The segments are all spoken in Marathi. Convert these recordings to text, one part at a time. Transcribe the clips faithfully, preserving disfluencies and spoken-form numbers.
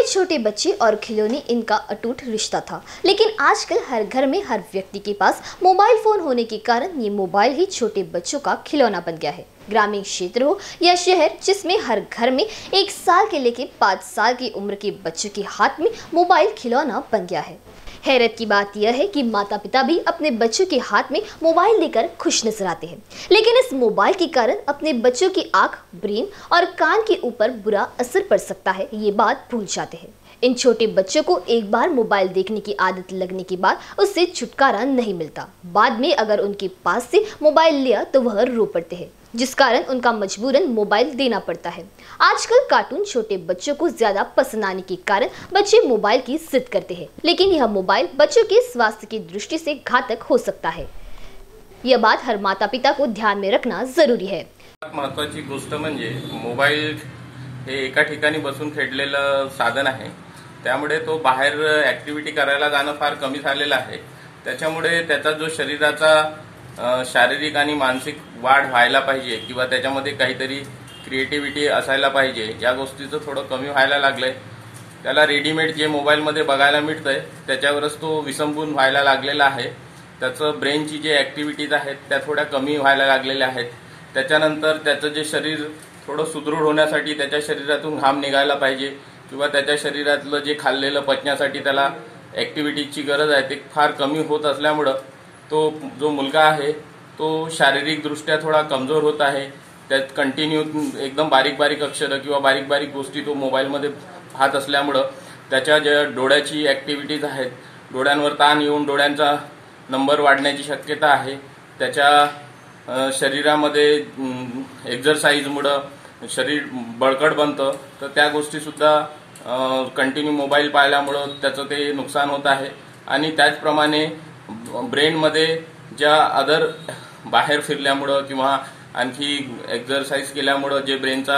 छोटे बच्चे और खिलौने इनका अटूट रिश्ता था, लेकिन आजकल हर घर में हर व्यक्ति के पास मोबाइल फोन होने के कारण ये मोबाइल ही छोटे बच्चों का खिलौना बन गया है। ग्रामीण क्षेत्र हो या शहर, जिसमें हर घर में एक साल के लेके पाँच साल की उम्र के बच्चों के हाथ में मोबाइल खिलौना बन गया है। हैरत की बात यह है कि माता पिता भी अपने बच्चों के हाथ में मोबाइल लेकर खुश नजर आते हैं, लेकिन इस मोबाइल के कारण अपने बच्चों की आंख, ब्रेन और कान के ऊपर बुरा असर पड़ सकता है, ये बात भूल जाते हैं। इन छोटे बच्चों को एक बार मोबाइल देखने की आदत लगने के बाद उससे छुटकारा नहीं मिलता। बाद में अगर उनके पास से मोबाइल लिया तो वह रो पड़ते हैं, जिस कारण उनका मजबूरन मोबाइल देना पड़ता है। आजकल कार्टून छोटे बच्चों को ज्यादा पसंद आने के कारण बच्चे मोबाइल की जिद करते हैं, लेकिन यह मोबाइल बच्चों के स्वास्थ्य की दृष्टि से घातक हो सकता है। यह बात हर माता पिता को ध्यान में रखना जरूरी है। महत्त्वाची गोष्ट म्हणजे मोबाईल हे एका ठिकाणी बसून खेळलेलं साधन आहे, त्यामुळे तो बाहेर ऍक्टिव्हिटी करायला जाणं फार कमी झालेलं आहे। त्याच्यामुळे त्याचा जो शरीराचा शारीरिक आणि मानसिक वाढ व्हायला पाहिजे किंवा त्याच्यामध्ये काहीतरी क्रिएटिव्हिटी असायला पाहिजे, या गोष्टीचं थोडं कमी व्हायला लागलंय। त्याला रेडीमेड जे मोबाईलमध्ये बघायला मिळतंय त्याच्यावरच तो विसंबून व्हायला लागलेला आहे। त्याचं ब्रेनची जे ऍक्टिव्हिटीज आहेत त्या थोड्या कमी व्हायला लागलेल्या आहेत। त्याच्यानंतर त्याचं जे शरीर थोडं सुदृढ होण्यासाठी त्याच्या शरीरातून घाम निघायला पाहिजे किंवा त्याच्या शरीरातलं जे खाल्लेलं पचण्यासाठी त्याला ऍक्टिव्हिटीची गरज आहे ते फार कमी होत असल्यामुळे तो जो मुलगा आहे तो शारीरिक दृष्ट्या थोडा कमजोर होत आहे। त्यात कंटिन्यू एकदम बारीक बारीक अक्षर किंवा बारीक बारीक गोष्टी तो मोबाईलमध्ये पाहत असल्यामुळे त्याच्या ज्या डोळ्याची ऍक्टिव्हिटीज आहेत, डोळ्यांवर ताण येऊन डोळ्यांचा नंबर वाढण्याची शक्यता आहे। त्याच्या शरीरामध्ये एक्सरसाइजमुळे शरीर बळकट बनतं, तर त्या गोष्टी सुद्धा कंटिन्यू मोबाईल पाहिल्यामुळे त्याचं ते नुकसान होत आहे। आणि त्याचप्रमाणे ब्रेनमध्ये ज्या अदर बाहेर फिरल्यामुळे किंवा आणखी एक्सरसाइज केल्यामुळे जे ब्रेनचा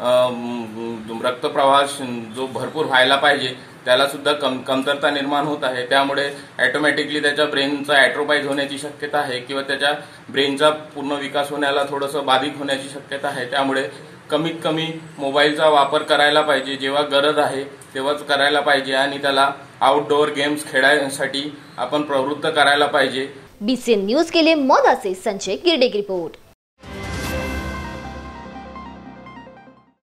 रक्तप्रवाह जो भरपूर व्हायला पाहिजे त्याला सुद्धा कम कमतरता निर्माण होत आहे। त्यामुळे ऑटोमॅटिकली त्याच्या ब्रेनचा ॲट्रोपाइज होण्याची शक्यता आहे किंवा त्याच्या ब्रेनचा पूर्ण विकास होण्याला थोडंसं बाधित होण्याची शक्यता आहे। त्यामुळे कमीत कमी मोबाईलचा वापर करायला पाहिजे, जेव्हा गरज आहे तेव्हाच करायला पाहिजे आणि त्याला आउटडोर गेम्स खेळण्यासाठी आपण प्रवृत्त करायला पाहिजे। बीसीएन न्यूज के लिए मौदा से संजय गिरडे की रिपोर्ट।